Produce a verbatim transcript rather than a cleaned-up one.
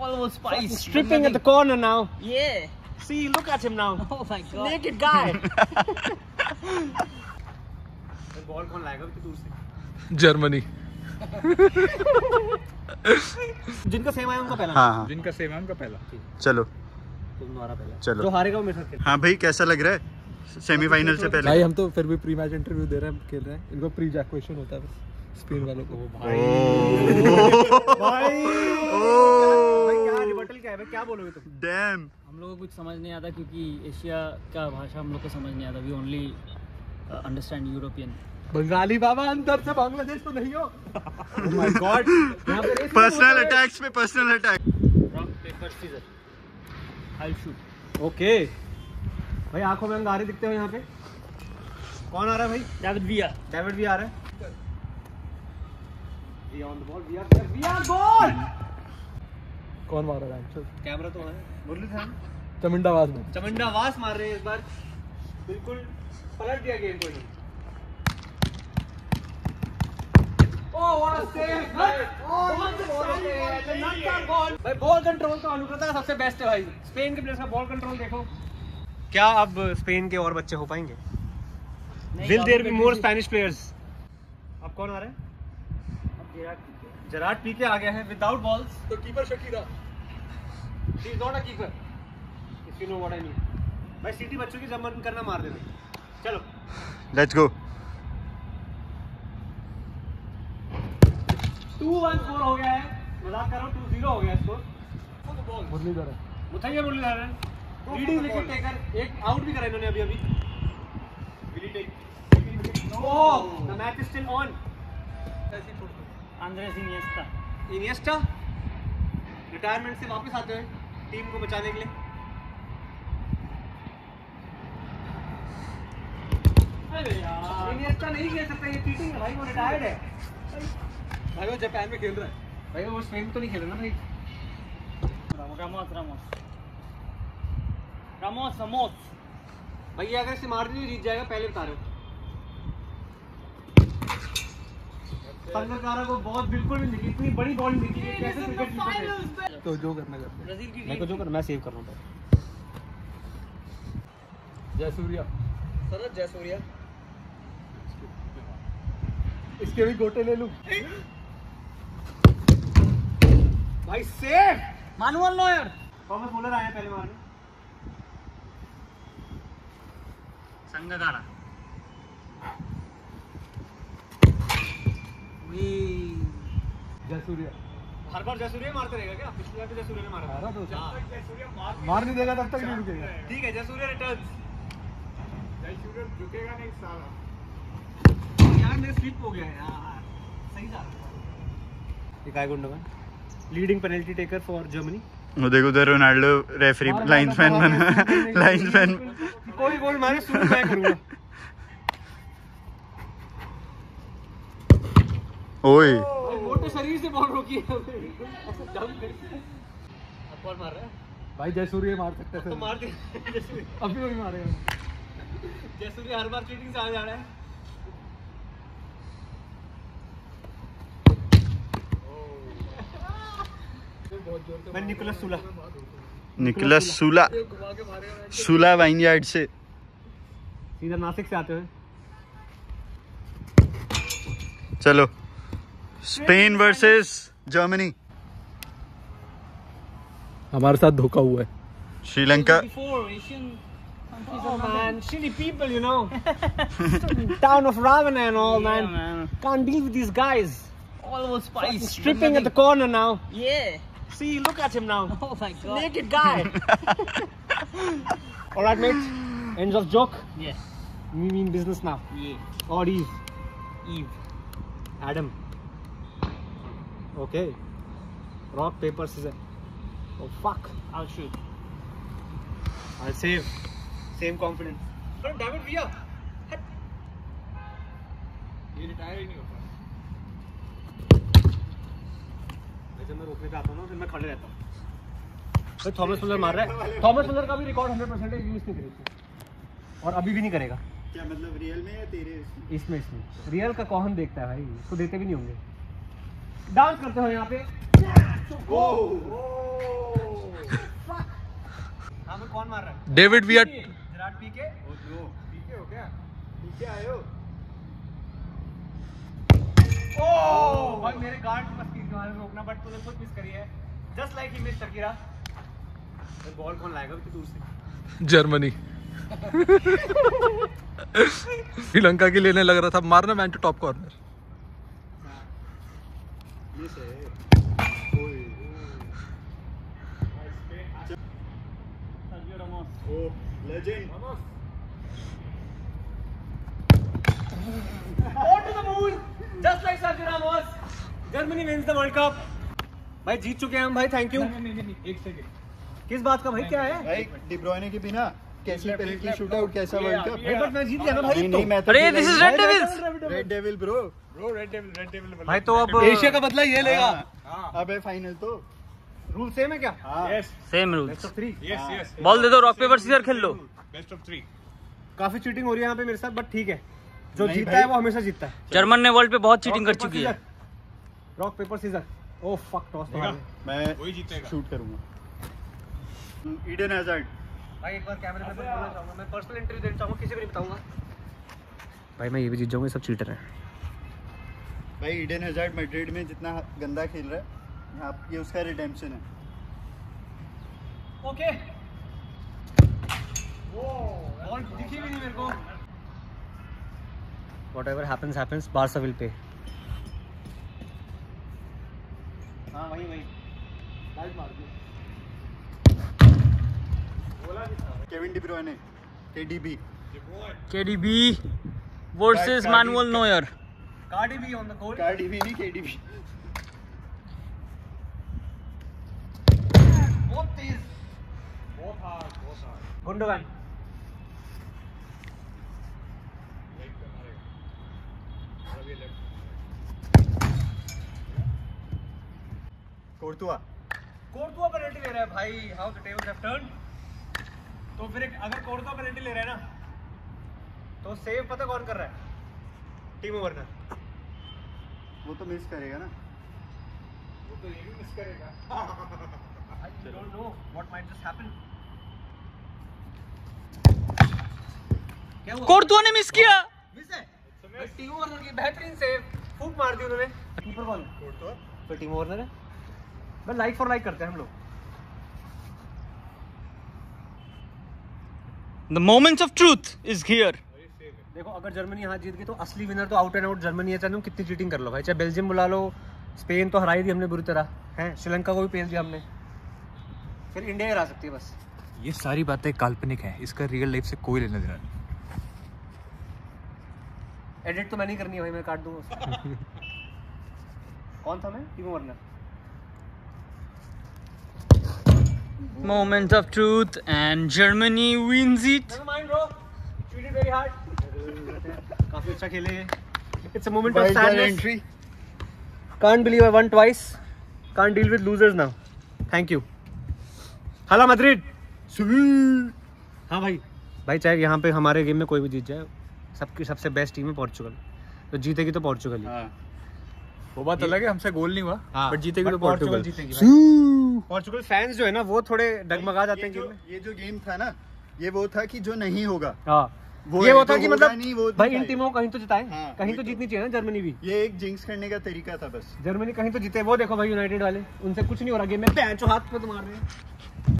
Almost spice. Stripping at the corner now. Yeah. See, look at him now. Oh my god. Naked guy. Ball कौन लाएगा इतनी दूर से? Germany. जिनका same आया उनका पहला। हाँ हाँ जिनका सेम है उनका पहला। चलो तुम तुम्हारा पहला। चलो जो हारेगा वो मेरे साथ खेलेगा। हाँ भाई कैसा लग रहा है सेमीफाइनल से पहले? भाई हम तो फिर भी प्री मैच इंटरव्यू दे रहे हैं, खेल रहे हैं। इनको प्री जैक क्वेश्चन होता है बस स्पेन वालों को। भाई भाई क्या रिबटल क्या है भाई, क्या बोलोगे तुम? डैम हम लोगों को कुछ समझ नहीं आता क्योंकि एशिया का भाषा हम लोग को समझ नहीं आता। We only understand European. Bengali बाबा अंदर से बांग्लादेश तो नहीं हो। Oh my God. यहाँ पे रेस पर्सनल अटैक्स पे personal attack. Rock paper scissor. I shoot. Okay भाई, आंखों में अंगारे दिखते हो यहाँ पे। कौन आ रहा है भाई? डेविड विया। डेविड भी आ रहा है। We are on the ball. We are there. We are goal. कौन मार रहा है? कैमरा तो है। मुरलीधरन चमिंडावास में। चमिंडावास मार रहे हैं इस बार। बिल्कुल पलट दिया गेम को। Oh, what a save! Oh, what a ball! भाई बॉल कंट्रोल तो अनुकृता का सबसे बेस्ट है भाई। स्पेन के प्लेयर्स का बॉल कंट्रोल देखो। क्या अब स्पेन के और बच्चे हो पाएंगे? Will there be more Spanish players? अब कौन आ रहा है? जराट पीके आ गया है विदाउट बॉल्स। तो keeper Shakira. She is not a keeper. If you know what I mean. भाई सिटी बच्चों की जब मन करना मार देना। चलो। Let's go. Two one score हो गया है। मजाक कर रहा हूँ, टू जीरो हो गया score. Muralidharan. Muttiah Muralidharan leading wicket taker. एक आउट भी करा इन्होंने अभी अभी। Will he take? Oh, the match is still on. Andres Iniesta. Iniesta retirement से वापस आते हैं टीम को बचाने के लिए। अरे यार इनिएस्टा नहीं खेल सकता, ये चीटिंग है भाई। वो रिटायर्ड है भाई, वो जापान में खेल रहा है भाई। वो स्पेन में तो नहीं खेल रहा ना भाई। रामोस रामोस रामोस रामोस भाई ये अगर इसे मार दीजिए जीत जाएगा, पहले बता रहे हो। संगकारा को बहुत बिल्कुल भी नहीं दिखी, इतनी बड़ी बॉल नहीं दिखी। कैसे क्रिकेट टीम तो जो करना करते ब्राजील की मैं को जो कर मैं सेव कर रहा हूं। जयसूर्या। सर जयसूर्या इसके भी गोटे ले लूं। भाई save. Manuel Neuer. Thomas Muller आए पहले मारने। संगकारा। जयसूर्या। हर बार जयसूर्या मारते रहेगा क्या? पिछली बार भी जयसूर्या ने मारा था। मारा तो हाँ। मार नहीं देगा तब तक नहीं रुकेगा। ठीक है, जयसूर्या रिटर्न्स। जयसूर्या रुकेगा नहीं साला। यार मेरे स्लिप हो गया यार। सही जा रहा है। ये Kai Gundogan leading penalty taker for Germany. वो देखो उधर रोनाल्डो रेफरी लाइन्समैन बना। लाइन्समैन कोई गोल मारे शुरू मैं करूंगा। ओए मोटे शरीर से बॉल रोकी है। अब कौन मार रहा है? भाई जयसूर्या मार सकते थे। तो मार दे। अभी वही मारेगा। जयसूर्या हर बार चीटिंग से आ जा रहा है। मैं Nicolas Sula. Nicolas Sula. Sula vineyard से सीधा नासिक से आते हुए। चलो स्पेन वर्सेस जर्मनी। हमारे साथ धोखा हुआ है। Sri Lanka. Oh man, shitty people, you know. Town of Ravana and all, man. Yeah, man. Can't deal with these guys. Almost spice. Stripping at the corner now. Yeah. See, look at him now. Oh my god. Naked guy. Alright, mate. Ends of joke. Yes. We mean business now. Yeah. Or Eve. Eve. Adam. Okay. Rock, paper, scissors. Oh fuck. I'll shoot. I'll save. Same confidence. But David Villa. ये retire ही नहीं होता। जब मैं रोकने पे आता हूँ ना, फिर मैं खड़े रहता हूँ। तो थॉमस मुलर मार रहा है। थॉमस मुलर का भी रिकॉर्ड हंड्रेड परसेंट है, यूज नहीं करेगा और अभी भी नहीं करेगा। क्या मतलब रियल में या तेरे? इसमें इसमें रियल का कौन देखता है भाई, इसको देते भी नहीं होंगे। डांस करते हो यहाँ पे। डेविड विया विराट पीके ओ जो पीके हो क्या पीके आए हो ओ भाई मेरे गार्ड को मत किस मारे रोकना बट तूने खुद मिस करी है जस्ट लाइक ही मिस शकीरा बॉल कौन लाएगा इतनी दूर से जर्मनी श्रीलंका की लेने लग रहा था मारना man to top corner miss है Sergio Ramos oh legend On to the moon, just like Sergio Ramos. Germany wins the World Cup. भाई जीत चुके हैं हम भाई थैंक यू एक सेकंड किस बात का भाई क्या है भाई डी ब्रुयने के बिना कैसी पेनल्टी शूटआउट कैसा वर्ल्ड कप भाई बट मैं जीत गया ना भाई नहीं नहीं मैं तो अरे this is red devils red devil bro bro red devil red devil भाई तो अब एशिया का बदला ये लेगा अब है फाइनल तो रूल सेम है क्या yes same best rules of three yes yes ball दे दो रॉक पेपर सीजर खेल लो बेस्ट ऑफ थ्री काफी चीटिंग हो रही है यहाँ पे मेरे साथ बट ठीक है जो नहीं जीतता भाई। है वो हमेशा जीतता है जर्मन ने वर्ल्ड पे बहुत चीटिंग कर चुकी है rock paper scissor oh fuck toss मैं वही जीतेगा शूट करूंगा ईडन हैजार्ड भाई एक बार कैमरे में बोलना चाहूंगा मैं पर्सनल इंटरव्यू देना चाहूंगा किसी को नहीं बताऊंगा भाई मैं ये भी जीत जाऊंगा सब चीटर हैं भाई ईडन हैजार्ड मैड्रिड में जितना गंदा खेल रहा है यहाँ ये उसका रिडेम्पशन है ओके बॉल दिखी भी नहीं मेरे को whatever happens happens Barca will pay हां वही वही लाइट मार दो Kevin De Bruyne KDB KDB versus Manuel Neuer Cardi भी ऑन द गोल कार्डीबी नहीं केडीबी बहुत तेज बहुत हार्ड बहुत hard Gundogan Courtois Courtois penalty ले रहा है भाई how the tables have turned तो फिर एक अगर कोर्तुआ पेनल्टी ले रहा है ना तो सेव पता कौन कर रहा है टीमो वर्नर वो तो मिस करेगा ना वो तो ये भी मिस करेगा I don't know what might just happen क्या हुआ कोर्तुआ ने मिस किया मिस है टीमो वर्नर की बेहतरीन सेव फूक मार दी उन्होंने कीपर कौन कोर्तुआ तो टीमो वर्नर है बस लाइक फॉर लाइक करते हैं हम लोग the moments of truth is here देखो अगर जर्मनी यहाँ जीत गई तो असली विनर तो आउट एंड आउट जर्मनी है चाहे तुम कितनी चीटिंग कर लो भाई चाहे बेल्जियम बुला लो स्पेन तो हराई दी हमने बुरी तरह है श्रीलंका को भी पेल दिया हमने फिर इंडिया हरा सकती है बस ये सारी बातें काल्पनिक हैं इसका रियल लाइफ से कोई लेना देना नहीं एडिट तो मैं नहीं करनी है भाई मैं काट दूंगा उसको कौन था मैं Timo Werner moment of truth and Germany wins it never mind bro cheated very hard काफी अच्छा खेले it's a moment of wilder sadness entry can't believe I won twice can't deal with losers now thank you Hala Madrid हाँ भाई भाई चाहे यहाँ पे हमारे गेम में कोई भी जीत जाए सबकी सबसे बेस्ट टीम है पोर्चुगल तो जीतेगी तो पोर्चुगल ही हाँ वो बात अलग है हमसे गोल नहीं हुआ हाँ, बट जीतेगी but तो पोर्टुगल जीतेगी भाई। पोर्चुगल फैंस जो है ना वो थोड़े डगमगा जाते ये हैं जो गेम में ये जो गेम था ना ये वो था कि जो नहीं होगा हाँ वो ये है, वो था जो कि होगा मतलब नहीं, वो भाई इन दिखाए। टीमों को कहीं तो जिताए हाँ, कहीं वही तो तो। जीतनी चाहिए ना जर्मनी भी ये एक जिंक्स करने का तरीका था बस जर्मनी कहीं तो जीते वो देखो भाई यूनाइटेड वाले उनसे कुछ नहीं हो रहा गेम में पैंचो हाथ पे तो मार रहे हैं